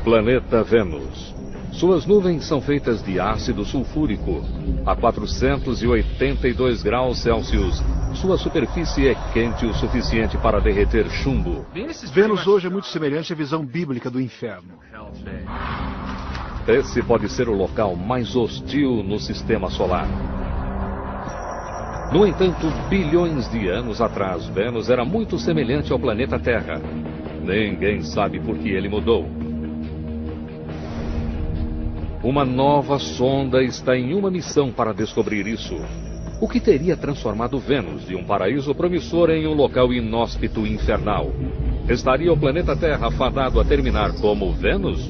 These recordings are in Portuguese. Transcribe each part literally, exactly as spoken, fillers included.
Planeta Vênus. Suas nuvens são feitas de ácido sulfúrico. A quatrocentos e oitenta e dois graus Celsius, sua superfície é quente o suficiente para derreter chumbo. Vênus hoje é muito semelhante à visão bíblica do inferno. Esse pode ser o local mais hostil no sistema solar. No entanto, bilhões de anos atrás, Vênus era muito semelhante ao planeta Terra. Ninguém sabe por que ele mudou. Uma nova sonda está em uma missão para descobrir isso. O que teria transformado Vênus de um paraíso promissor em um local inóspito e infernal? Estaria o planeta Terra fadado a terminar como Vênus?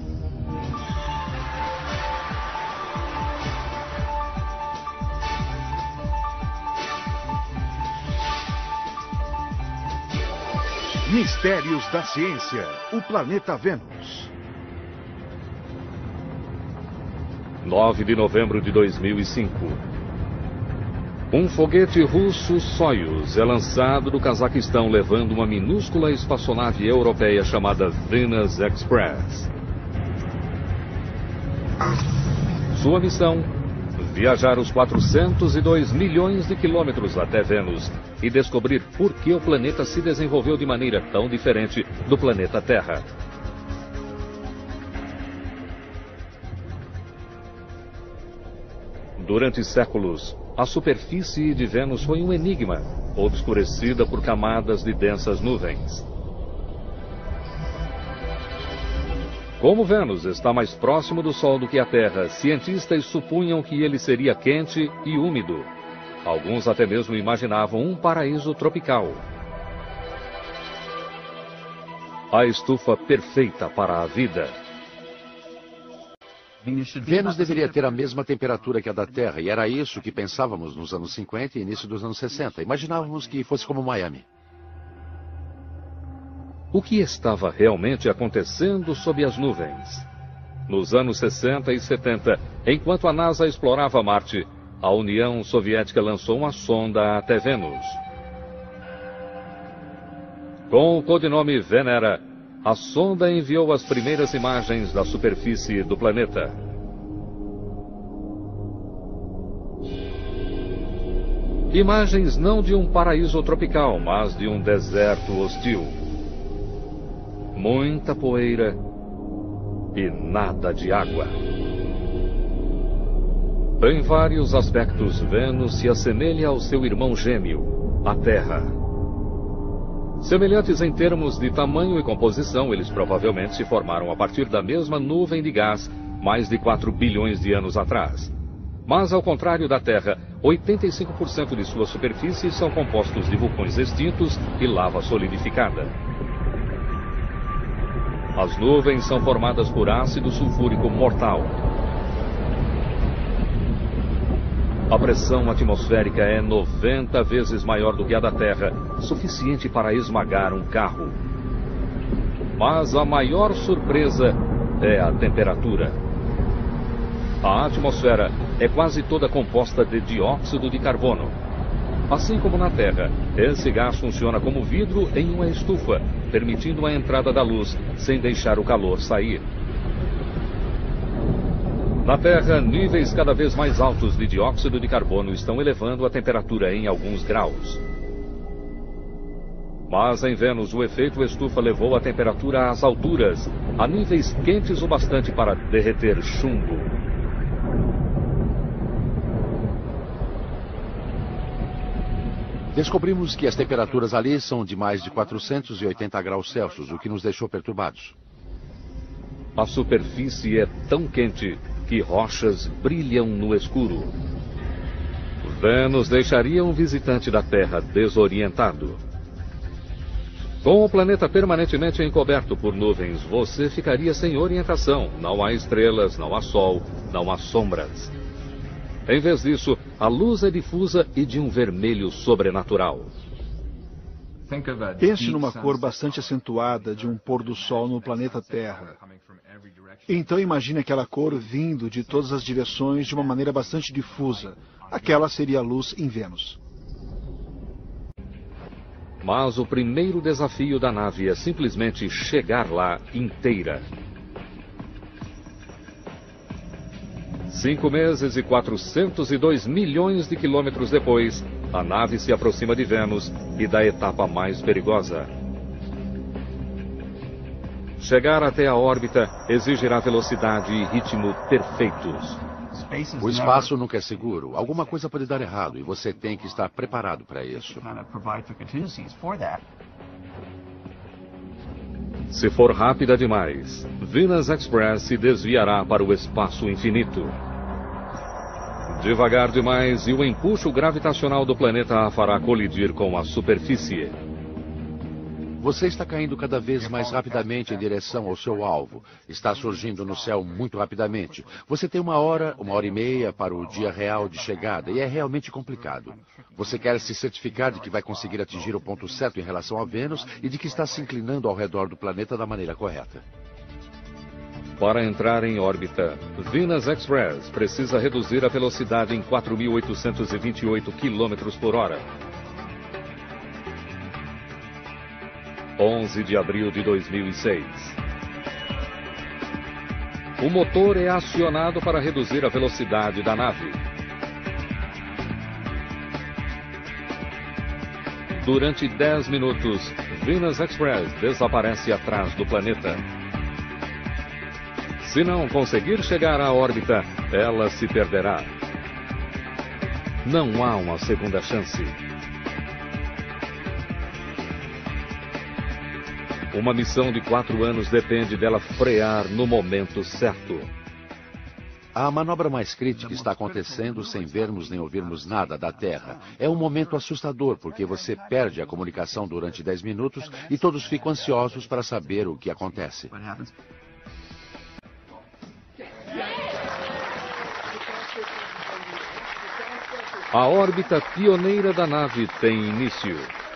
Mistérios da ciência. O planeta Vênus. nove de novembro de dois mil e cinco. Um foguete russo Soyuz é lançado do Cazaquistão levando uma minúscula espaçonave europeia chamada Venus Express. Sua missão: viajar os quatrocentos e dois milhões de quilômetros até Vênus e descobrir por que o planeta se desenvolveu de maneira tão diferente do planeta Terra. Durante séculos, a superfície de Vênus foi um enigma, obscurecida por camadas de densas nuvens. Como Vênus está mais próximo do Sol do que a Terra, cientistas supunham que ele seria quente e úmido. Alguns até mesmo imaginavam um paraíso tropical. A estufa perfeita para a vida. Vênus deveria ter a mesma temperatura que a da Terra, e era isso que pensávamos nos anos cinquenta e início dos anos sessenta. Imaginávamos que fosse como Miami. O que estava realmente acontecendo sob as nuvens? Nos anos sessenta e setenta, enquanto a NASA explorava Marte, a União Soviética lançou uma sonda até Vênus. Com o codinome Venera, a sonda enviou as primeiras imagens da superfície do planeta. Imagens não de um paraíso tropical, mas de um deserto hostil. Muita poeira e nada de água. Em vários aspectos, Vênus se assemelha ao seu irmão gêmeo, a Terra. Semelhantes em termos de tamanho e composição, eles provavelmente se formaram a partir da mesma nuvem de gás mais de quatro bilhões de anos atrás. Mas, ao contrário da Terra, oitenta e cinco por cento de sua superfície são compostos de vulcões extintos e lava solidificada. As nuvens são formadas por ácido sulfúrico mortal. A pressão atmosférica é noventa vezes maior do que a da Terra, suficiente para esmagar um carro. Mas a maior surpresa é a temperatura. A atmosfera é quase toda composta de dióxido de carbono. Assim como na Terra, esse gás funciona como vidro em uma estufa, permitindo a entrada da luz sem deixar o calor sair. Na Terra, níveis cada vez mais altos de dióxido de carbono estão elevando a temperatura em alguns graus. Mas em Vênus, o efeito estufa levou a temperatura às alturas, a níveis quentes o bastante para derreter chumbo. Descobrimos que as temperaturas ali são de mais de quatrocentos e oitenta graus Celsius, o que nos deixou perturbados. A superfície é tão quente que rochas brilham no escuro. Vênus deixaria um visitante da Terra desorientado. Com o planeta permanentemente encoberto por nuvens, você ficaria sem orientação. Não há estrelas, não há sol, não há sombras. Em vez disso, a luz é difusa e de um vermelho sobrenatural. Pense numa cor bastante acentuada de um pôr do sol no planeta Terra. Então imagine aquela cor vindo de todas as direções de uma maneira bastante difusa. Aquela seria a luz em Vênus. Mas o primeiro desafio da nave é simplesmente chegar lá inteira. Cinco meses e quatrocentos e dois milhões de quilômetros depois, a nave se aproxima de Vênus e da etapa mais perigosa. Chegar até a órbita exigirá velocidade e ritmo perfeitos. O espaço nunca é seguro. Alguma coisa pode dar errado e você tem que estar preparado para isso. Se for rápida demais, Venus Express se desviará para o espaço infinito. Devagar demais e o empuxo gravitacional do planeta a fará colidir com a superfície. Você está caindo cada vez mais rapidamente em direção ao seu alvo. Está surgindo no céu muito rapidamente. Você tem uma hora, uma hora e meia para o dia real de chegada e é realmente complicado. Você quer se certificar de que vai conseguir atingir o ponto certo em relação a Vênus e de que está se inclinando ao redor do planeta da maneira correta. Para entrar em órbita, Venus Express precisa reduzir a velocidade em quatro mil oitocentos e vinte e oito quilômetros por hora. onze de abril de dois mil e seis. O motor é acionado para reduzir a velocidade da nave. Durante dez minutos, Venus Express desaparece atrás do planeta. Se não conseguir chegar à órbita, ela se perderá. Não há uma segunda chance. Uma missão de quatro anos depende dela frear no momento certo. A manobra mais crítica está acontecendo sem vermos nem ouvirmos nada da Terra. É um momento assustador, porque você perde a comunicação durante dez minutos e todos ficam ansiosos para saber o que acontece. A órbita pioneira da nave tem início.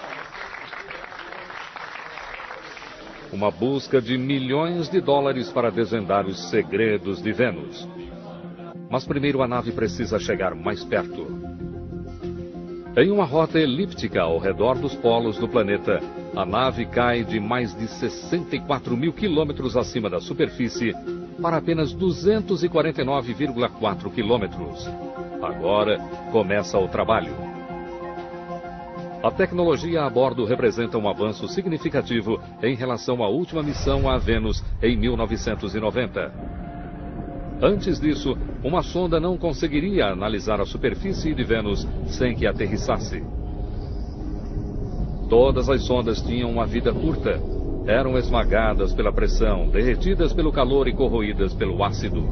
Uma busca de milhões de dólares para desvendar os segredos de Vênus. Mas primeiro a nave precisa chegar mais perto. Em uma rota elíptica ao redor dos polos do planeta, a nave cai de mais de sessenta e quatro mil quilômetros acima da superfície para apenas duzentos e quarenta e nove vírgula quatro quilômetros. Agora começa o trabalho. A tecnologia a bordo representa um avanço significativo em relação à última missão a Vênus em mil novecentos e noventa. Antes disso, uma sonda não conseguiria analisar a superfície de Vênus sem que aterrissasse. Todas as sondas tinham uma vida curta. Eram esmagadas pela pressão, derretidas pelo calor e corroídas pelo ácido.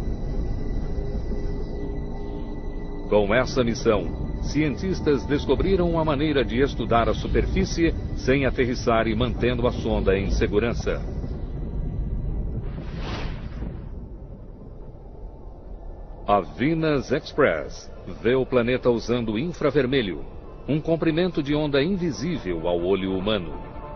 Com essa missão, cientistas descobriram uma maneira de estudar a superfície sem aterrissar e mantendo a sonda em segurança. A Venus Express vê o planeta usando infravermelho, um comprimento de onda invisível ao olho humano.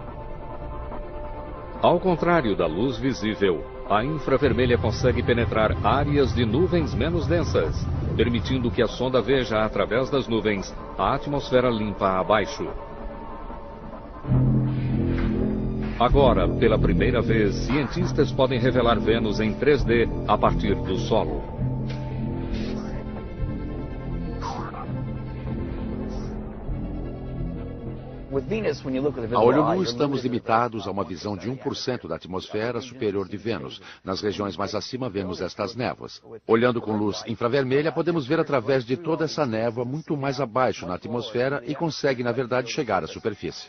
Ao contrário da luz visível, a infravermelha consegue penetrar áreas de nuvens menos densas, permitindo que a sonda veja através das nuvens a atmosfera limpa abaixo. Agora, pela primeira vez, cientistas podem revelar Vênus em três D a partir do solo. A olho nu, estamos limitados a uma visão de um por cento da atmosfera superior de Vênus. Nas regiões mais acima, vemos estas névoas. Olhando com luz infravermelha, podemos ver através de toda essa névoa muito mais abaixo na atmosfera e consegue, na verdade, chegar à superfície.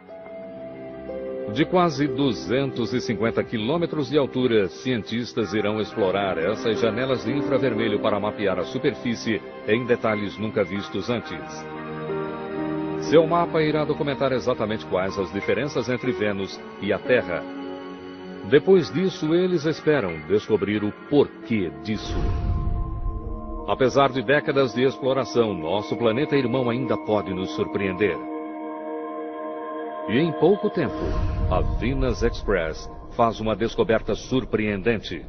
De quase duzentos e cinquenta quilômetros de altura, cientistas irão explorar essas janelas de infravermelho para mapear a superfície em detalhes nunca vistos antes. Seu mapa irá documentar exatamente quais as diferenças entre Vênus e a Terra. Depois disso, eles esperam descobrir o porquê disso. Apesar de décadas de exploração, nosso planeta irmão ainda pode nos surpreender. E em pouco tempo, a Venus Express faz uma descoberta surpreendente.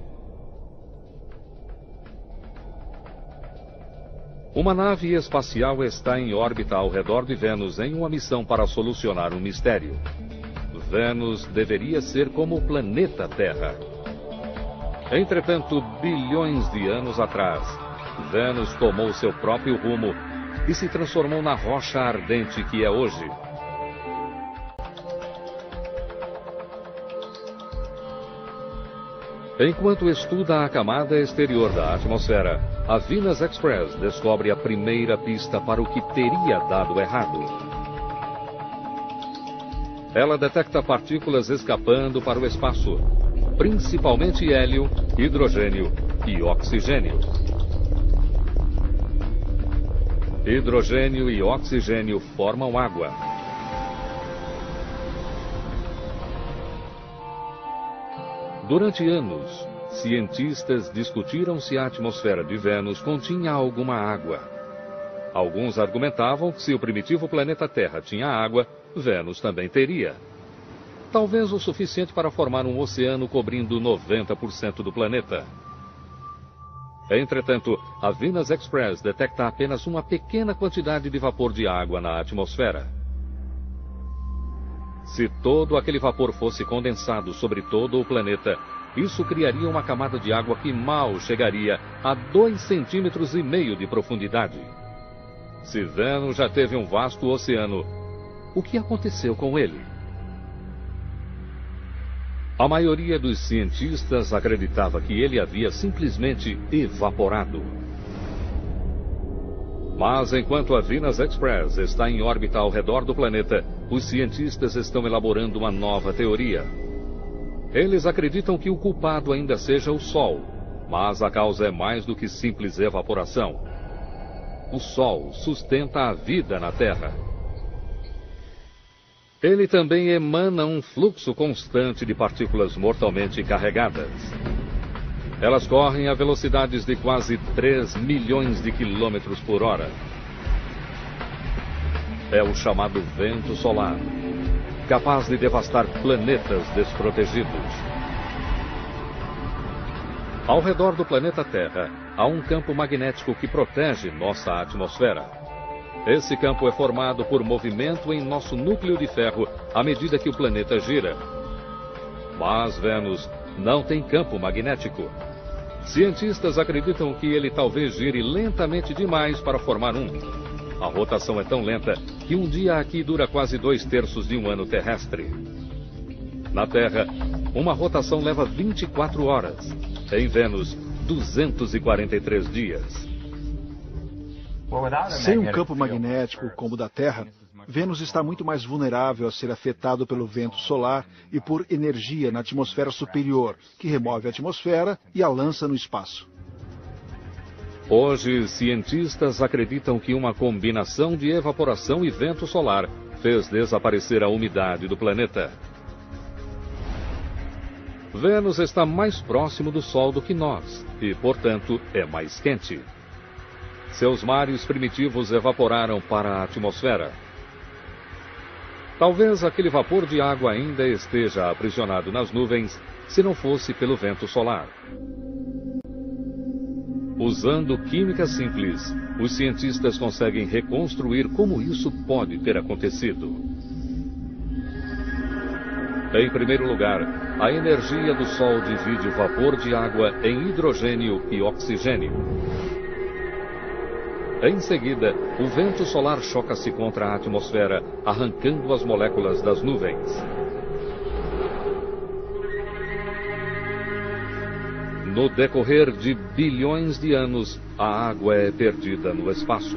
Uma nave espacial está em órbita ao redor de Vênus em uma missão para solucionar um mistério. Vênus deveria ser como o planeta Terra. Entretanto, bilhões de anos atrás, Vênus tomou seu próprio rumo e se transformou na rocha ardente que é hoje. Enquanto estuda a camada exterior da atmosfera, a Venus Express descobre a primeira pista para o que teria dado errado. Ela detecta partículas escapando para o espaço, principalmente hélio, hidrogênio e oxigênio. Hidrogênio e oxigênio formam água. Durante anos, cientistas discutiram se a atmosfera de Vênus continha alguma água. Alguns argumentavam que se o primitivo planeta Terra tinha água, Vênus também teria. Talvez o suficiente para formar um oceano cobrindo noventa por cento do planeta. Entretanto, a Venus Express detecta apenas uma pequena quantidade de vapor de água na atmosfera. Se todo aquele vapor fosse condensado sobre todo o planeta, isso criaria uma camada de água que mal chegaria a dois centímetros e meio de profundidade. Se Vênus já teve um vasto oceano, o que aconteceu com ele? A maioria dos cientistas acreditava que ele havia simplesmente evaporado. Mas enquanto a Venus Express está em órbita ao redor do planeta, os cientistas estão elaborando uma nova teoria. Eles acreditam que o culpado ainda seja o Sol, mas a causa é mais do que simples evaporação. O Sol sustenta a vida na Terra. Ele também emana um fluxo constante de partículas mortalmente carregadas. Elas correm a velocidades de quase três milhões de quilômetros por hora. É o chamado vento solar, capaz de devastar planetas desprotegidos. Ao redor do planeta Terra, há um campo magnético que protege nossa atmosfera. Esse campo é formado por movimento em nosso núcleo de ferro à medida que o planeta gira. Mas Vênus não tem campo magnético. Cientistas acreditam que ele talvez gire lentamente demais para formar um. A rotação é tão lenta que um dia aqui dura quase dois terços de um ano terrestre. Na Terra, uma rotação leva vinte e quatro horas. Em Vênus, duzentos e quarenta e três dias. Sem um campo magnético como o da Terra, Vênus está muito mais vulnerável a ser afetado pelo vento solar e por energia na atmosfera superior, que remove a atmosfera e a lança no espaço. Hoje, cientistas acreditam que uma combinação de evaporação e vento solar fez desaparecer a umidade do planeta. Vênus está mais próximo do Sol do que nós e, portanto, é mais quente. Seus mares primitivos evaporaram para a atmosfera. Talvez aquele vapor de água ainda esteja aprisionado nas nuvens, se não fosse pelo vento solar. Usando química simples, os cientistas conseguem reconstruir como isso pode ter acontecido. Em primeiro lugar, a energia do Sol divide o vapor de água em hidrogênio e oxigênio. Em seguida, o vento solar choca-se contra a atmosfera, arrancando as moléculas das nuvens. No decorrer de bilhões de anos, a água é perdida no espaço.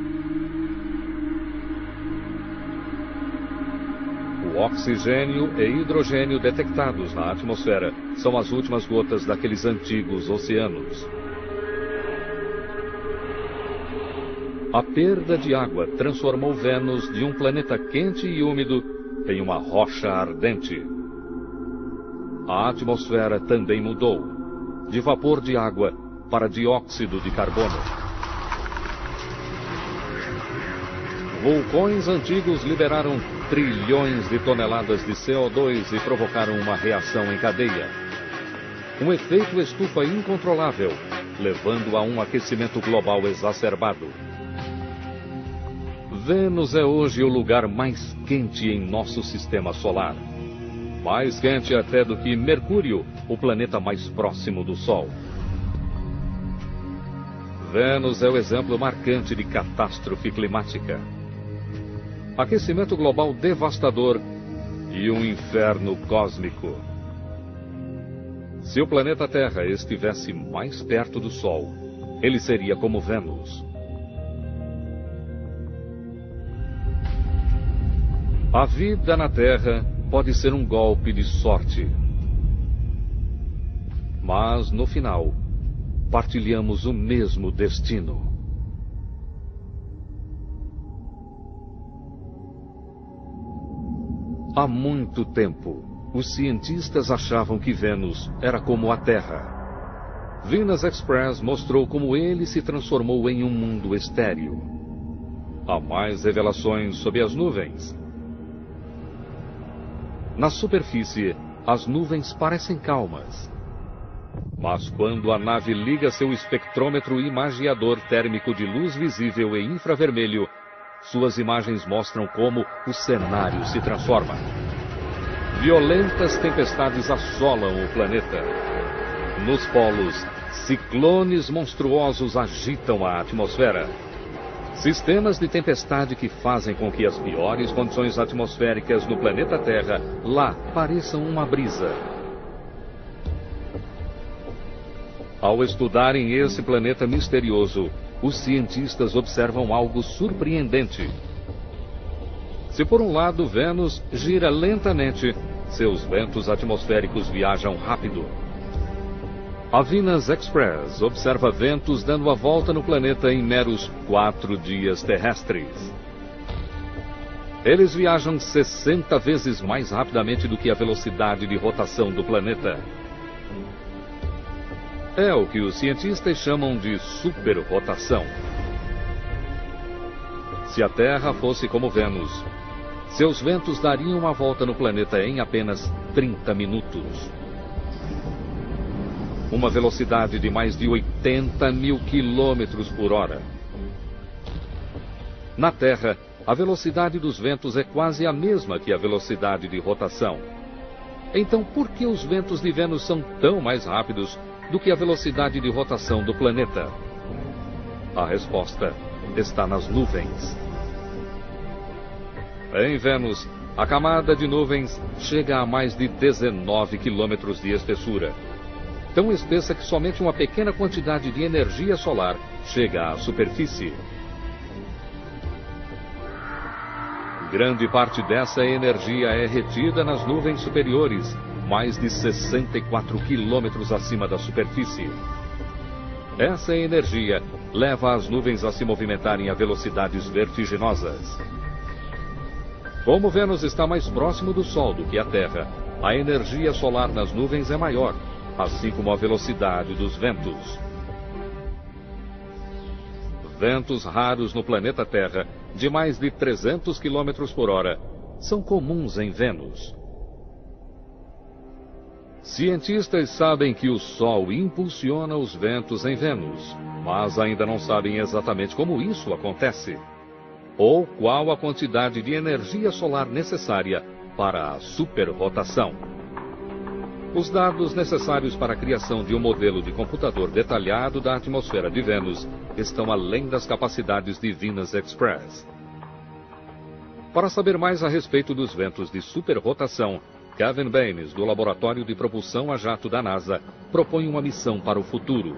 O oxigênio e hidrogênio detectados na atmosfera são as últimas gotas daqueles antigos oceanos. A perda de água transformou Vênus de um planeta quente e úmido em uma rocha ardente. A atmosfera também mudou, de vapor de água para dióxido de carbono. Vulcões antigos liberaram trilhões de toneladas de C O dois e provocaram uma reação em cadeia. Um efeito estufa incontrolável, levando a um aquecimento global exacerbado. Vênus é hoje o lugar mais quente em nosso sistema solar. Mais quente até do que Mercúrio, o planeta mais próximo do Sol. Vênus é o exemplo marcante de catástrofe climática. Aquecimento global devastador e um inferno cósmico. Se o planeta Terra estivesse mais perto do Sol, ele seria como Vênus. A vida na Terra pode ser um golpe de sorte. Mas, no final, partilhamos o mesmo destino. Há muito tempo, os cientistas achavam que Vênus era como a Terra. Venus Express mostrou como ele se transformou em um mundo estéril. Há mais revelações sobre as nuvens. Na superfície, as nuvens parecem calmas. Mas quando a nave liga seu espectrômetro imagiador térmico de luz visível e infravermelho, suas imagens mostram como o cenário se transforma. Violentas tempestades assolam o planeta. Nos polos, ciclones monstruosos agitam a atmosfera. Sistemas de tempestade que fazem com que as piores condições atmosféricas no planeta Terra lá pareçam uma brisa. Ao estudarem esse planeta misterioso, os cientistas observam algo surpreendente. Se por um lado Vênus gira lentamente, seus ventos atmosféricos viajam rápido. A Venus Express observa ventos dando a volta no planeta em meros quatro dias terrestres. Eles viajam sessenta vezes mais rapidamente do que a velocidade de rotação do planeta. É o que os cientistas chamam de superrotação. Se a Terra fosse como Vênus, seus ventos dariam uma volta no planeta em apenas trinta minutos. Uma velocidade de mais de oitenta mil quilômetros por hora. Na Terra, a velocidade dos ventos é quase a mesma que a velocidade de rotação. Então, por que os ventos de Vênus são tão mais rápidos do que a velocidade de rotação do planeta? A resposta está nas nuvens. Em Vênus, a camada de nuvens chega a mais de dezenove quilômetros de espessura. Tão espessa que somente uma pequena quantidade de energia solar chega à superfície. Grande parte dessa energia é retida nas nuvens superiores, mais de sessenta e quatro quilômetros acima da superfície. Essa energia leva as nuvens a se movimentarem a velocidades vertiginosas. Como Vênus está mais próximo do Sol do que a Terra, a energia solar nas nuvens é maior, assim como a velocidade dos ventos. Ventos raros no planeta Terra, de mais de trezentos quilômetros por hora, são comuns em Vênus. Cientistas sabem que o Sol impulsiona os ventos em Vênus, mas ainda não sabem exatamente como isso acontece, ou qual a quantidade de energia solar necessária para a superrotação. Os dados necessários para a criação de um modelo de computador detalhado da atmosfera de Vênus estão além das capacidades de Venus Express. Para saber mais a respeito dos ventos de superrotação, Kevin Baines, do Laboratório de Propulsão a Jato da NASA, propõe uma missão para o futuro.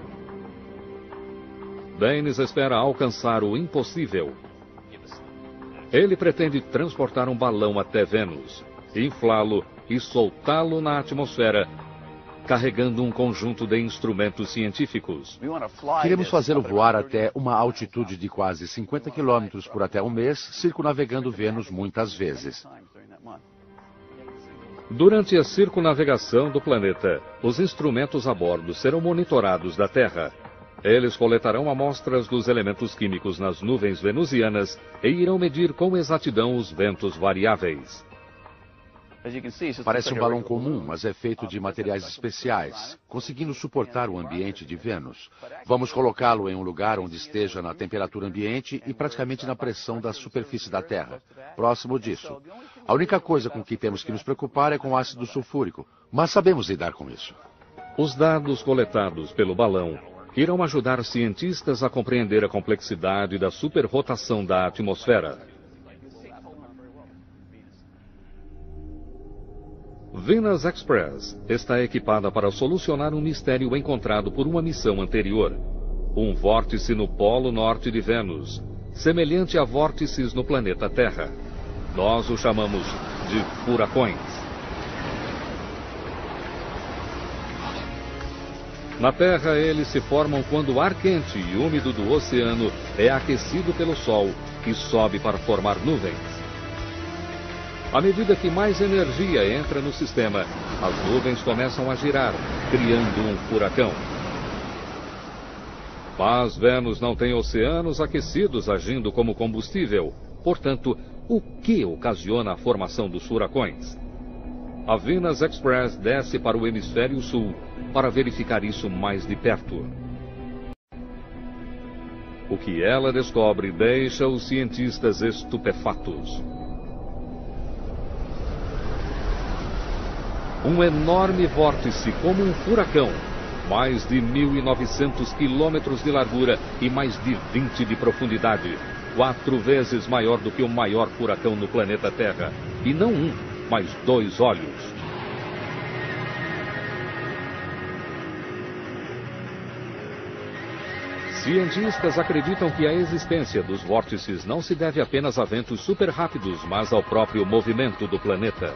Baines espera alcançar o impossível. Ele pretende transportar um balão até Vênus, inflá-lo e soltá-lo na atmosfera, carregando um conjunto de instrumentos científicos. Queremos fazê-lo voar até uma altitude de quase cinquenta quilômetros por até um mês, circunnavegando Vênus muitas vezes. Durante a circunnavegação do planeta, os instrumentos a bordo serão monitorados da Terra. Eles coletarão amostras dos elementos químicos nas nuvens venusianas e irão medir com exatidão os ventos variáveis. Parece um balão comum, mas é feito de materiais especiais, conseguindo suportar o ambiente de Vênus. Vamos colocá-lo em um lugar onde esteja na temperatura ambiente e praticamente na pressão da superfície da Terra, próximo disso. A única coisa com que temos que nos preocupar é com o ácido sulfúrico, mas sabemos lidar com isso. Os dados coletados pelo balão irão ajudar cientistas a compreender a complexidade da superrotação da atmosfera. Venus Express está equipada para solucionar um mistério encontrado por uma missão anterior. Um vórtice no polo norte de Vênus, semelhante a vórtices no planeta Terra. Nós o chamamos de furacões. Na Terra, eles se formam quando o ar quente e úmido do oceano é aquecido pelo Sol e sobe para formar nuvens. À medida que mais energia entra no sistema, as nuvens começam a girar, criando um furacão. Mas Vênus não tem oceanos aquecidos agindo como combustível. Portanto, o que ocasiona a formação dos furacões? A Venus Express desce para o hemisfério sul para verificar isso mais de perto. O que ela descobre deixa os cientistas estupefatos. Um enorme vórtice como um furacão, mais de mil e novecentos quilômetros de largura e mais de vinte de profundidade, quatro vezes maior do que o maior furacão no planeta Terra, e não um, mas dois olhos. Cientistas acreditam que a existência dos vórtices não se deve apenas a ventos super rápidos, mas ao próprio movimento do planeta.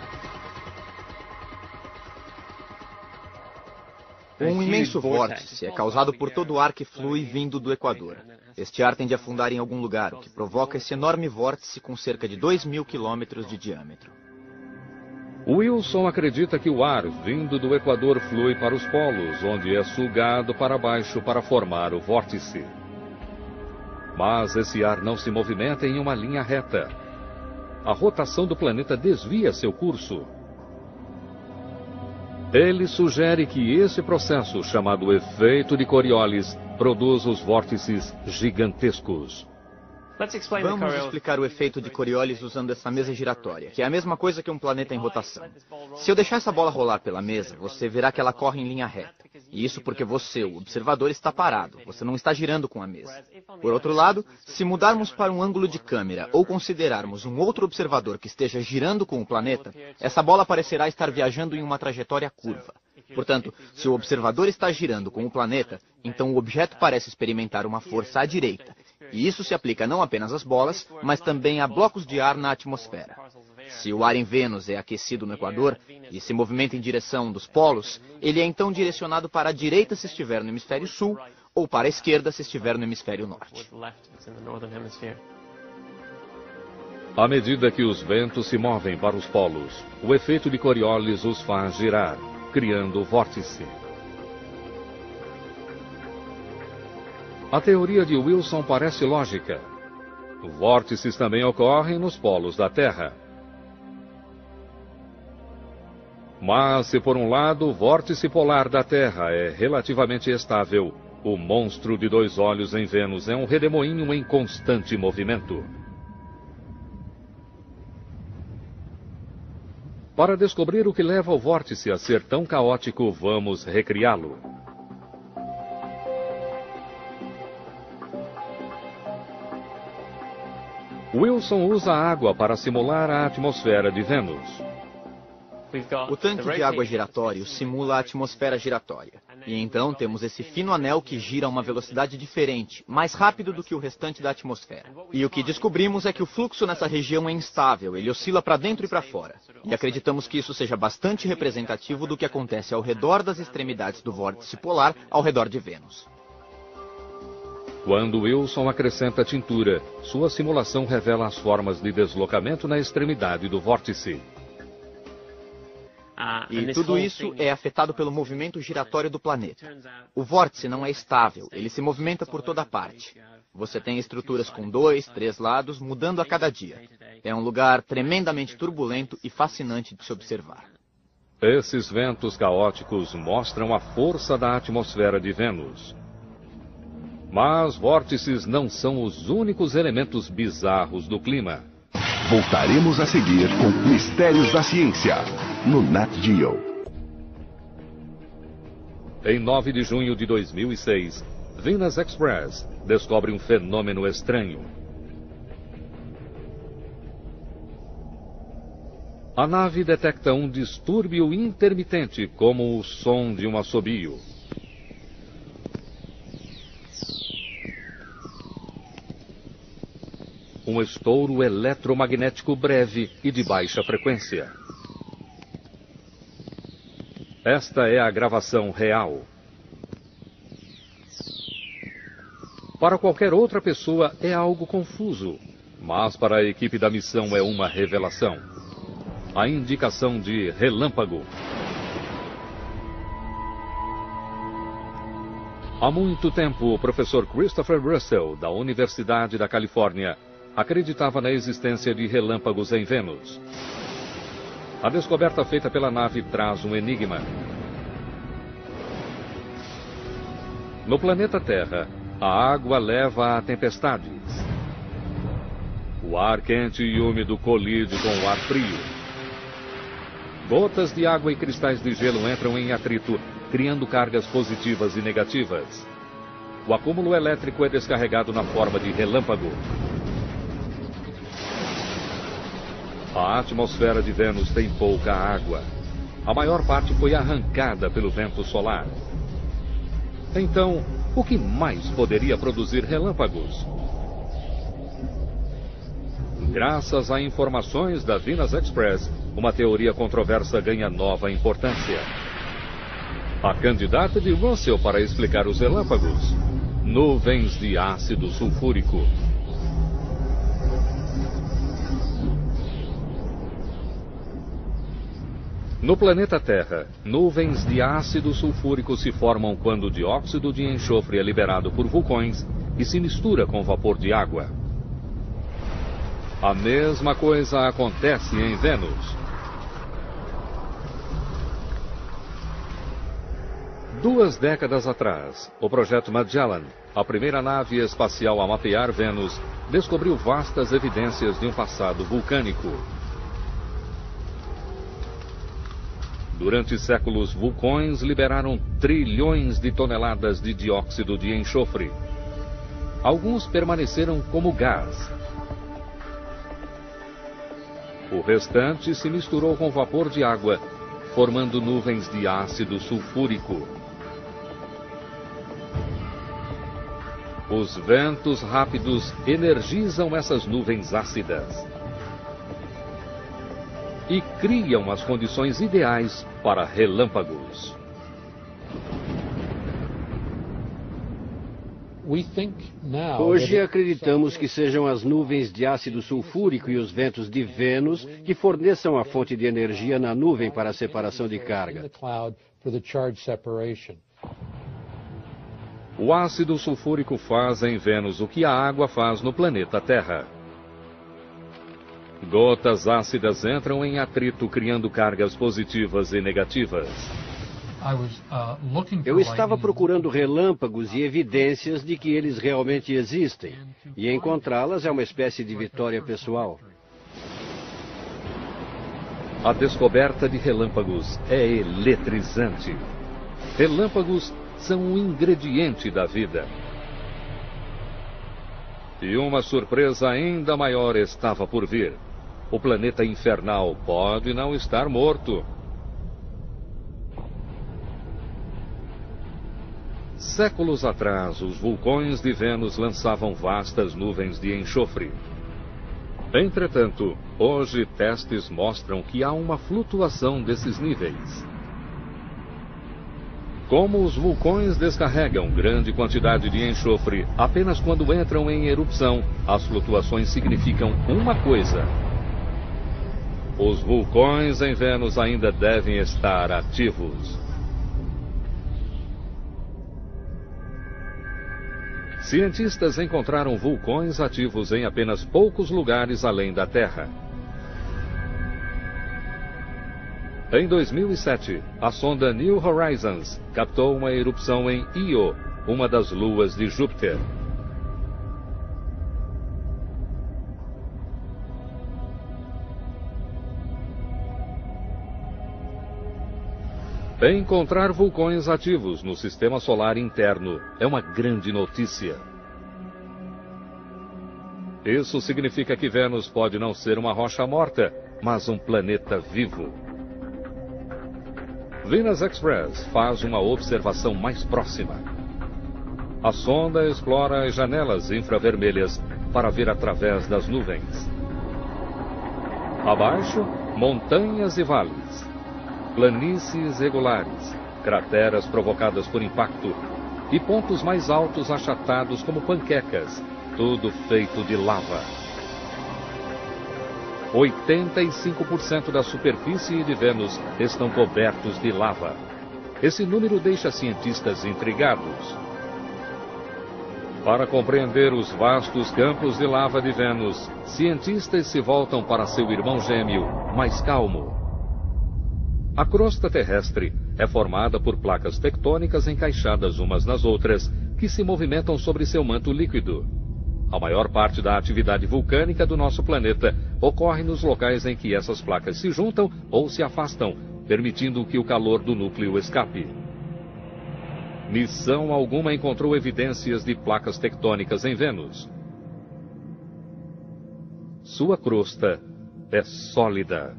Um imenso vórtice é causado por todo o ar que flui vindo do Equador. Este ar tende a afundar em algum lugar, o que provoca esse enorme vórtice com cerca de dois mil quilômetros de diâmetro. Wilson acredita que o ar vindo do Equador flui para os polos, onde é sugado para baixo para formar o vórtice. Mas esse ar não se movimenta em uma linha reta. A rotação do planeta desvia seu curso. Ele sugere que esse processo, chamado efeito de Coriolis, produz os vórtices gigantescos. Vamos explicar o efeito de Coriolis usando essa mesa giratória, que é a mesma coisa que um planeta em rotação. Se eu deixar essa bola rolar pela mesa, você verá que ela corre em linha reta. E isso porque você, o observador, está parado, você não está girando com a mesa. Por outro lado, se mudarmos para um ângulo de câmera ou considerarmos um outro observador que esteja girando com o planeta, essa bola parecerá estar viajando em uma trajetória curva. Portanto, se o observador está girando com o planeta, então o objeto parece experimentar uma força à direita. E isso se aplica não apenas às bolas, mas também a blocos de ar na atmosfera. Se o ar em Vênus é aquecido no Equador e se movimenta em direção dos polos, ele é então direcionado para a direita se estiver no hemisfério sul, ou para a esquerda se estiver no hemisfério norte. À medida que os ventos se movem para os polos, o efeito de Coriolis os faz girar, criando o vórtice. A teoria de Wilson parece lógica. Vórtices também ocorrem nos polos da Terra. Mas, se por um lado o vórtice polar da Terra é relativamente estável, o monstro de dois olhos em Vênus é um redemoinho em constante movimento. Para descobrir o que leva o vórtice a ser tão caótico, vamos recriá-lo. Wilson usa água para simular a atmosfera de Vênus. O tanque de água giratório simula a atmosfera giratória. E então temos esse fino anel que gira a uma velocidade diferente, mais rápido do que o restante da atmosfera. E o que descobrimos é que o fluxo nessa região é instável, ele oscila para dentro e para fora. E acreditamos que isso seja bastante representativo do que acontece ao redor das extremidades do vórtice polar ao redor de Vênus. Quando Wilson acrescenta tintura, sua simulação revela as formas de deslocamento na extremidade do vórtice. E tudo isso é afetado pelo movimento giratório do planeta. O vórtice não é estável, ele se movimenta por toda parte. Você tem estruturas com dois, três lados, mudando a cada dia. É um lugar tremendamente turbulento e fascinante de se observar. Esses ventos caóticos mostram a força da atmosfera de Vênus. Mas vórtices não são os únicos elementos bizarros do clima. Voltaremos a seguir com Mistérios da Ciência, no Nat Geo. Em nove de junho de dois mil e seis, Venus Express descobre um fenômeno estranho. A nave detecta um distúrbio intermitente, como o som de um assobio. Um estouro eletromagnético breve e de baixa frequência. Esta é a gravação real. Para qualquer outra pessoa é algo confuso, mas para a equipe da missão é uma revelação. A indicação de relâmpago. Há muito tempo, o professor Christopher Russell, da Universidade da Califórnia, acreditava na existência de relâmpagos em Vênus. A descoberta feita pela nave traz um enigma. No planeta Terra, a água leva a tempestades. O ar quente e úmido colide com o ar frio. Gotas de água e cristais de gelo entram em atrito, criando cargas positivas e negativas. O acúmulo elétrico é descarregado na forma de relâmpago. A atmosfera de Vênus tem pouca água. A maior parte foi arrancada pelo vento solar. Então, o que mais poderia produzir relâmpagos? Graças a informações da Venus Express, uma teoria controversa ganha nova importância. A candidata de Russell para explicar os relâmpagos: nuvens de ácido sulfúrico. No planeta Terra, nuvens de ácido sulfúrico se formam quando o dióxido de enxofre é liberado por vulcões e se mistura com vapor de água. A mesma coisa acontece em Vênus. Duas décadas atrás, o projeto Magellan, a primeira nave espacial a mapear Vênus, descobriu vastas evidências de um passado vulcânico. Durante séculos, vulcões liberaram trilhões de toneladas de dióxido de enxofre. Alguns permaneceram como gás. O restante se misturou com vapor de água, formando nuvens de ácido sulfúrico. Os ventos rápidos energizam essas nuvens ácidas e criam as condições ideais para relâmpagos. Hoje acreditamos que sejam as nuvens de ácido sulfúrico e os ventos de Vênus que forneçam a fonte de energia na nuvem para a separação de carga. O ácido sulfúrico faz em Vênus o que a água faz no planeta Terra. Gotas ácidas entram em atrito, criando cargas positivas e negativas. Eu estava procurando relâmpagos e evidências de que eles realmente existem, e encontrá-las é uma espécie de vitória pessoal. A descoberta de relâmpagos é eletrizante. Relâmpagos são um ingrediente da vida. E uma surpresa ainda maior estava por vir. O planeta infernal pode não estar morto. Séculos atrás, os vulcões de Vênus lançavam vastas nuvens de enxofre. Entretanto, hoje testes mostram que há uma flutuação desses níveis. Como os vulcões descarregam grande quantidade de enxofre apenas quando entram em erupção, as flutuações significam uma coisa: os vulcões em Vênus ainda devem estar ativos. Cientistas encontraram vulcões ativos em apenas poucos lugares além da Terra. Em dois mil e sete, a sonda New Horizons captou uma erupção em Io, uma das luas de Júpiter. Encontrar vulcões ativos no sistema solar interno é uma grande notícia. Isso significa que Vênus pode não ser uma rocha morta, mas um planeta vivo. Venus Express faz uma observação mais próxima. A sonda explora as janelas infravermelhas para ver através das nuvens. Abaixo, montanhas e vales, planícies regulares, crateras provocadas por impacto e pontos mais altos achatados como panquecas, tudo feito de lava. oitenta e cinco por cento da superfície de Vênus estão cobertos de lava. Esse número deixa cientistas intrigados. Para compreender os vastos campos de lava de Vênus, cientistas se voltam para seu irmão gêmeo, mais calmo. A crosta terrestre é formada por placas tectônicas encaixadas umas nas outras, que se movimentam sobre seu manto líquido. A maior parte da atividade vulcânica do nosso planeta ocorre nos locais em que essas placas se juntam ou se afastam, permitindo que o calor do núcleo escape. Missão alguma encontrou evidências de placas tectônicas em Vênus. Sua crosta é sólida.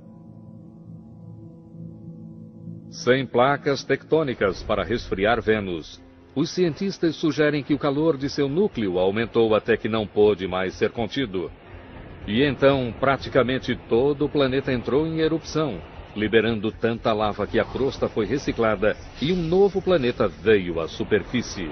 Sem placas tectônicas para resfriar Vênus, os cientistas sugerem que o calor de seu núcleo aumentou até que não pôde mais ser contido. E então, praticamente todo o planeta entrou em erupção, liberando tanta lava que a crosta foi reciclada e um novo planeta veio à superfície.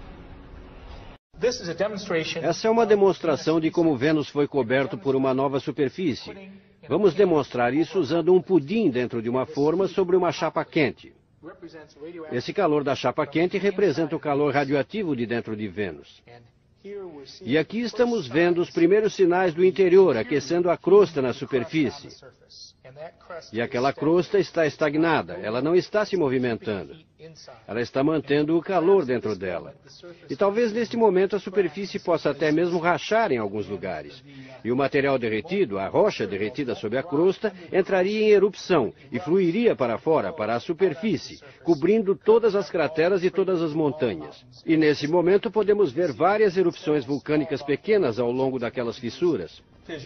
Essa é uma demonstração de como Vênus foi coberto por uma nova superfície. Vamos demonstrar isso usando um pudim dentro de uma forma sobre uma chapa quente. Esse calor da chapa quente representa o calor radioativo de dentro de Vênus. E aqui estamos vendo os primeiros sinais do interior aquecendo a crosta na superfície. E aquela crosta está estagnada, ela não está se movimentando. Ela está mantendo o calor dentro dela. E talvez neste momento a superfície possa até mesmo rachar em alguns lugares. E o material derretido, a rocha derretida sob a crosta, entraria em erupção e fluiria para fora, para a superfície, cobrindo todas as crateras e todas as montanhas. E nesse momento podemos ver várias erupções vulcânicas pequenas ao longo daquelas fissuras.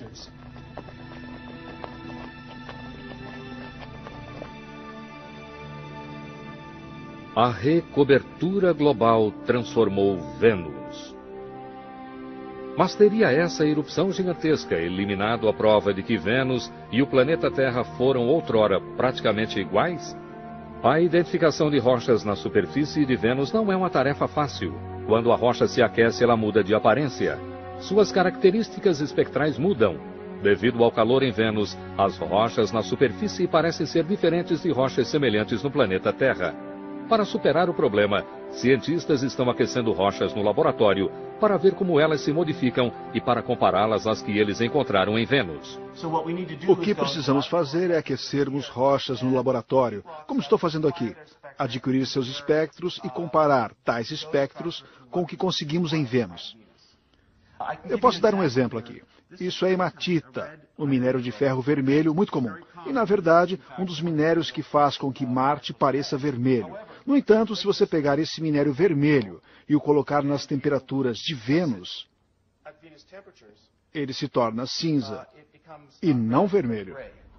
A recobertura global transformou Vênus. Mas teria essa erupção gigantesca eliminado a prova de que Vênus e o planeta Terra foram outrora praticamente iguais? A identificação de rochas na superfície de Vênus não é uma tarefa fácil. Quando a rocha se aquece, ela muda de aparência. Suas características espectrais mudam. Devido ao calor em Vênus, as rochas na superfície parecem ser diferentes de rochas semelhantes no planeta Terra. Para superar o problema, cientistas estão aquecendo rochas no laboratório para ver como elas se modificam e para compará-las às que eles encontraram em Vênus. O que precisamos fazer é aquecermos rochas no laboratório, como estou fazendo aqui. Adquirir seus espectros e comparar tais espectros com o que conseguimos em Vênus. Eu posso dar um exemplo aqui. Isso é hematita, um minério de ferro vermelho muito comum. E, na verdade, um dos minérios que faz com que Marte pareça vermelho. No entanto, se você pegar esse minério vermelho e o colocar nas temperaturas de Vênus, ele se torna cinza e não vermelho.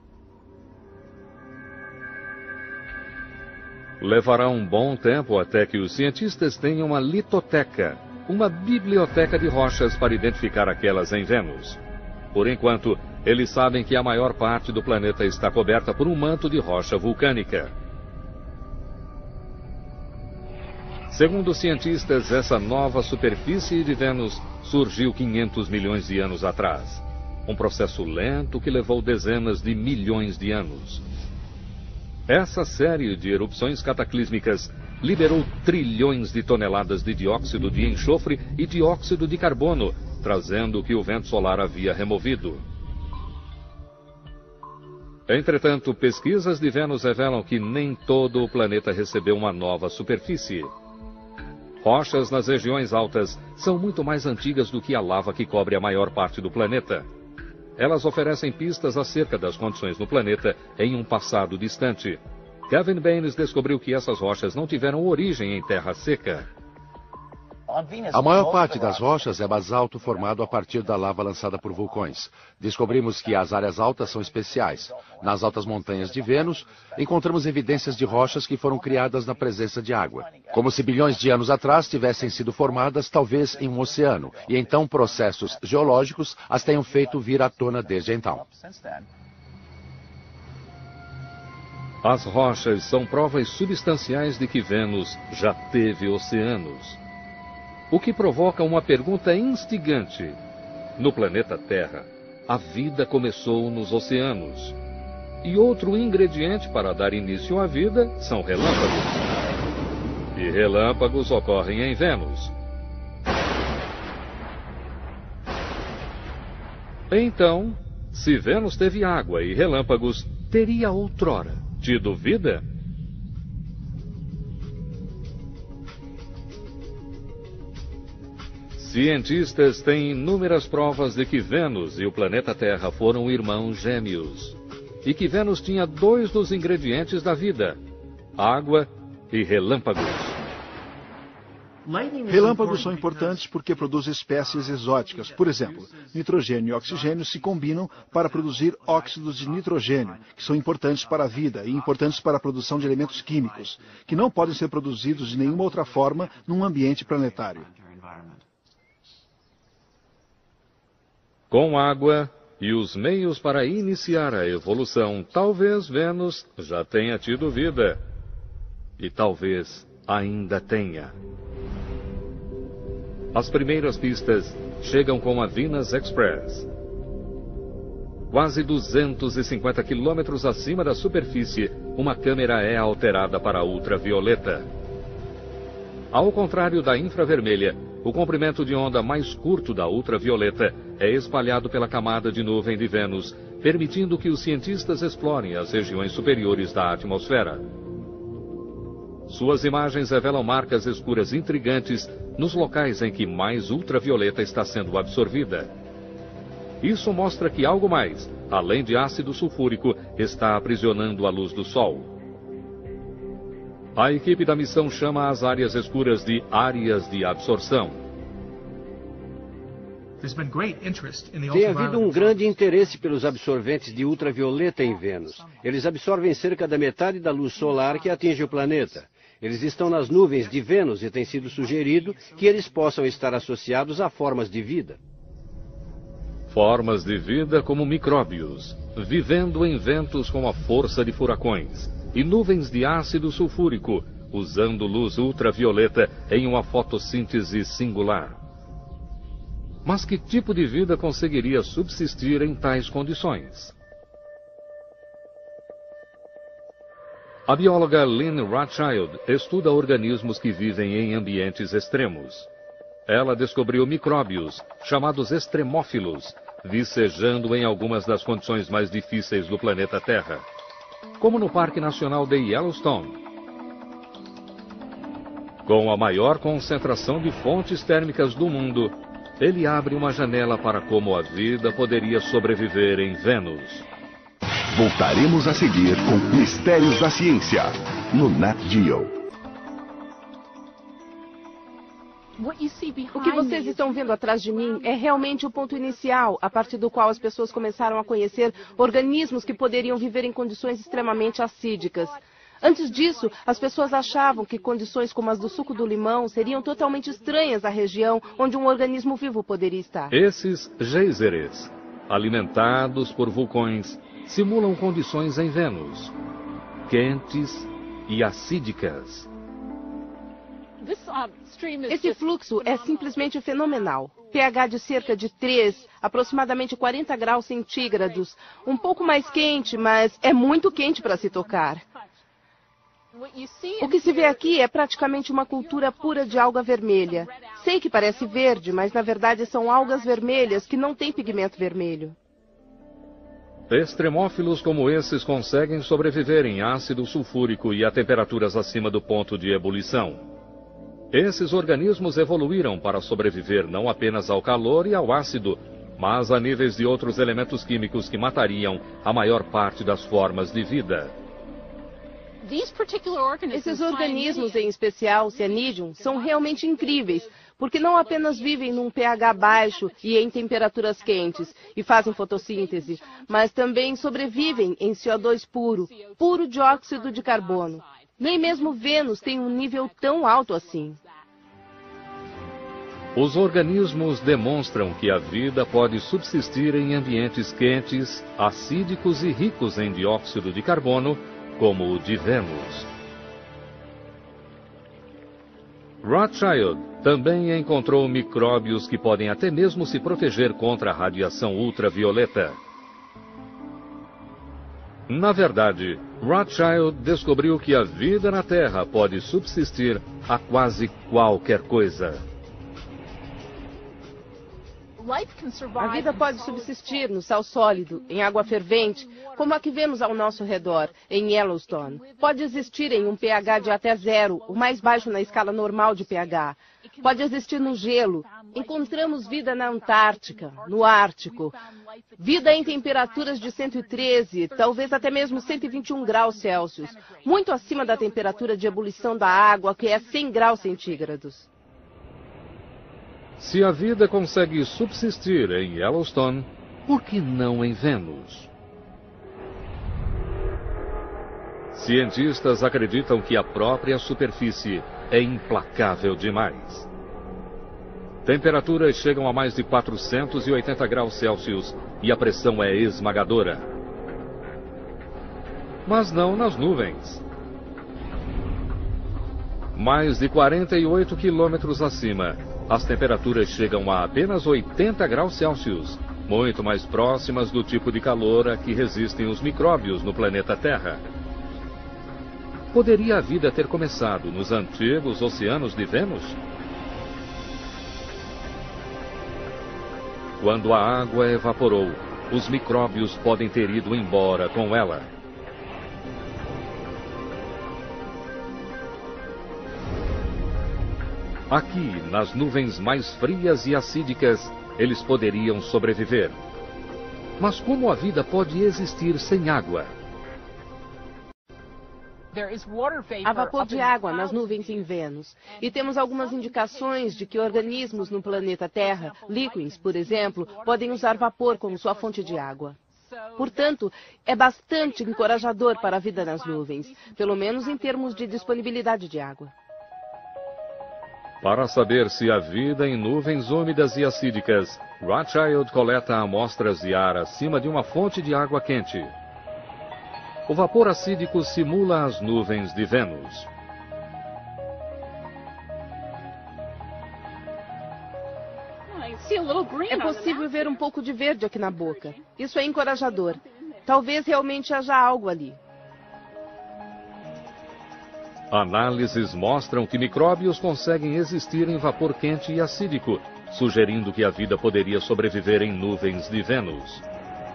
Levará um bom tempo até que os cientistas tenham uma litoteca, uma biblioteca de rochas para identificar aquelas em Vênus. Por enquanto, eles sabem que a maior parte do planeta está coberta por um manto de rocha vulcânica. Segundo os cientistas, essa nova superfície de Vênus surgiu quinhentos milhões de anos atrás. Um processo lento que levou dezenas de milhões de anos. Essa série de erupções cataclísmicas liberou trilhões de toneladas de dióxido de enxofre e dióxido de carbono, trazendo o que o vento solar havia removido. Entretanto, pesquisas de Vênus revelam que nem todo o planeta recebeu uma nova superfície. Rochas nas regiões altas são muito mais antigas do que a lava que cobre a maior parte do planeta. Elas oferecem pistas acerca das condições no planeta em um passado distante. Kevin Baines descobriu que essas rochas não tiveram origem em terra seca. A maior parte das rochas é basalto formado a partir da lava lançada por vulcões. Descobrimos que as áreas altas são especiais. Nas altas montanhas de Vênus, encontramos evidências de rochas que foram criadas na presença de água. Como se bilhões de anos atrás tivessem sido formadas, talvez em um oceano, e então processos geológicos as tenham feito vir à tona desde então. As rochas são provas substanciais de que Vênus já teve oceanos. O que provoca uma pergunta instigante. No planeta Terra, a vida começou nos oceanos. E outro ingrediente para dar início à vida são relâmpagos. E relâmpagos ocorrem em Vênus. Então, se Vênus teve água e relâmpagos, teria outrora tido vida? Cientistas têm inúmeras provas de que Vênus e o planeta Terra foram irmãos gêmeos. E que Vênus tinha dois dos ingredientes da vida: água e relâmpagos. Relâmpagos são importantes porque produzem espécies exóticas. Por exemplo, nitrogênio e oxigênio se combinam para produzir óxidos de nitrogênio, que são importantes para a vida e importantes para a produção de elementos químicos, que não podem ser produzidos de nenhuma outra forma num ambiente planetário. Com água e os meios para iniciar a evolução, talvez Vênus já tenha tido vida. E talvez ainda tenha. As primeiras pistas chegam com a Venus Express. Quase duzentos e cinquenta quilômetros acima da superfície, uma câmera é alterada para a ultravioleta. Ao contrário da infravermelha, o comprimento de onda mais curto da ultravioleta é espalhado pela camada de nuvem de Vênus, permitindo que os cientistas explorem as regiões superiores da atmosfera. Suas imagens revelam marcas escuras intrigantes nos locais em que mais ultravioleta está sendo absorvida. Isso mostra que algo mais, além de ácido sulfúrico, está aprisionando a luz do Sol. A equipe da missão chama as áreas escuras de áreas de absorção. Tem havido um grande interesse pelos absorventes de ultravioleta em Vênus. Eles absorvem cerca da metade da luz solar que atinge o planeta. Eles estão nas nuvens de Vênus e tem sido sugerido que eles possam estar associados a formas de vida. Formas de vida como micróbios, vivendo em ventos com a força de furacões. E nuvens de ácido sulfúrico, usando luz ultravioleta em uma fotossíntese singular. Mas que tipo de vida conseguiria subsistir em tais condições? A bióloga Lynn Rothschild estuda organismos que vivem em ambientes extremos. Ela descobriu micróbios, chamados extremófilos, vicejando em algumas das condições mais difíceis do planeta Terra, como no Parque Nacional de Yellowstone. Com a maior concentração de fontes térmicas do mundo, ele abre uma janela para como a vida poderia sobreviver em Vênus. Voltaremos a seguir com Mistérios da Ciência, no Nat Geo. O que vocês estão vendo atrás de mim é realmente o ponto inicial, a partir do qual as pessoas começaram a conhecer organismos que poderiam viver em condições extremamente acídicas. Antes disso, as pessoas achavam que condições como as do suco do limão seriam totalmente estranhas à região onde um organismo vivo poderia estar. Esses geysers, alimentados por vulcões, simulam condições em Vênus, quentes e acídicas. Esse fluxo é simplesmente fenomenal. pH de cerca de três, aproximadamente quarenta graus centígrados. Um pouco mais quente, mas é muito quente para se tocar. O que se vê aqui é praticamente uma cultura pura de alga vermelha. Sei que parece verde, mas na verdade são algas vermelhas que não têm pigmento vermelho. Extremófilos como esses conseguem sobreviver em ácido sulfúrico e a temperaturas acima do ponto de ebulição. Esses organismos evoluíram para sobreviver não apenas ao calor e ao ácido, mas a níveis de outros elementos químicos que matariam a maior parte das formas de vida. Esses organismos, em especial Cyanidum, são realmente incríveis, porque não apenas vivem num pH baixo e em temperaturas quentes e fazem fotossíntese, mas também sobrevivem em C O dois puro, puro dióxido de carbono. Nem mesmo Vênus tem um nível tão alto assim. Os organismos demonstram que a vida pode subsistir em ambientes quentes, acídicos e ricos em dióxido de carbono, como o de Vênus. Rothschild também encontrou micróbios que podem até mesmo se proteger contra a radiação ultravioleta. Na verdade, Rothschild descobriu que a vida na Terra pode subsistir a quase qualquer coisa. A vida pode subsistir no sal sólido, em água fervente, como a que vemos ao nosso redor, em Yellowstone. Pode existir em um pH de até zero, o mais baixo na escala normal de pH. Pode existir no gelo. Encontramos vida na Antártica, no Ártico. Vida em temperaturas de cento e treze, talvez até mesmo cento e vinte e um graus Celsius, muito acima da temperatura de ebulição da água, que é cem graus centígrados. Se a vida consegue subsistir em Yellowstone, por que não em Vênus? Cientistas acreditam que a própria superfície é implacável demais. Temperaturas chegam a mais de quatrocentos e oitenta graus Celsius e a pressão é esmagadora. Mas não nas nuvens. Mais de quarenta e oito quilômetros acima, as temperaturas chegam a apenas oitenta graus Celsius, muito mais próximas do tipo de calor a que resistem os micróbios no planeta Terra. Poderia a vida ter começado nos antigos oceanos de Vênus? Quando a água evaporou, os micróbios podem ter ido embora com ela. Aqui, nas nuvens mais frias e acídicas, eles poderiam sobreviver. Mas como a vida pode existir sem água? Há vapor de água nas nuvens em Vênus. E temos algumas indicações de que organismos no planeta Terra, líquens, por exemplo, podem usar vapor como sua fonte de água. Portanto, é bastante encorajador para a vida nas nuvens, pelo menos em termos de disponibilidade de água. Para saber se há vida em nuvens úmidas e acídicas, Rothschild coleta amostras de ar acima de uma fonte de água quente. O vapor acídico simula as nuvens de Vênus. É possível ver um pouco de verde aqui na boca. Isso é encorajador. Talvez realmente haja algo ali. Análises mostram que micróbios conseguem existir em vapor quente e acídico, sugerindo que a vida poderia sobreviver em nuvens de Vênus.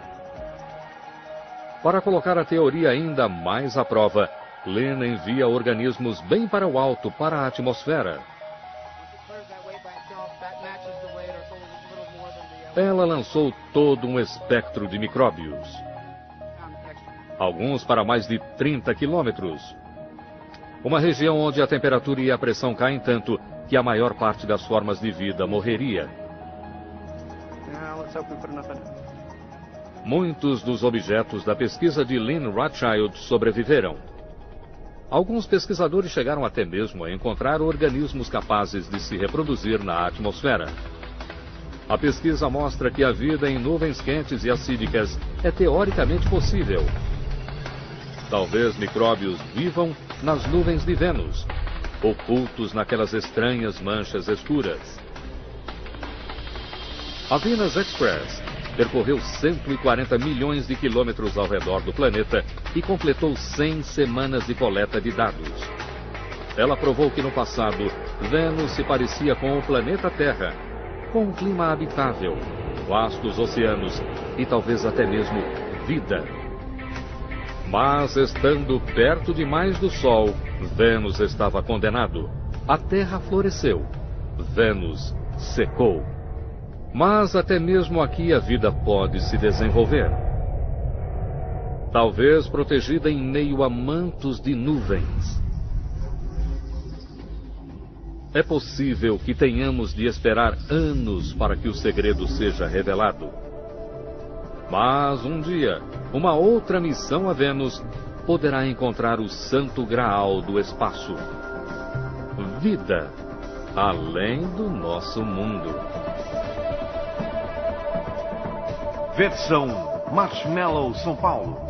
Para colocar a teoria ainda mais à prova, Lynn envia organismos bem para o alto, para a atmosfera. Ela lançou todo um espectro de micróbios. Alguns para mais de trinta quilômetros. Uma região onde a temperatura e a pressão caem tanto que a maior parte das formas de vida morreria. Muitos dos objetos da pesquisa de Lynn Rothschild sobreviveram. Alguns pesquisadores chegaram até mesmo a encontrar organismos capazes de se reproduzir na atmosfera. A pesquisa mostra que a vida em nuvens quentes e acídicas é teoricamente possível. Talvez micróbios vivam nas nuvens de Vênus, ocultos naquelas estranhas manchas escuras. A Venus Express percorreu cento e quarenta milhões de quilômetros ao redor do planeta e completou cem semanas de coleta de dados. Ela provou que no passado, Vênus se parecia com o planeta Terra, com um clima habitável, vastos oceanos e talvez até mesmo vida. Mas, estando perto demais do Sol, Vênus estava condenado. A Terra floresceu. Vênus secou. Mas até mesmo aqui a vida pode se desenvolver. talvez protegida em meio a mantos de nuvens. É possível que tenhamos de esperar anos para que o segredo seja revelado. Mas um dia, uma outra missão a Vênus poderá encontrar o santo graal do espaço. Vida além do nosso mundo. Versão Marshmallow São Paulo.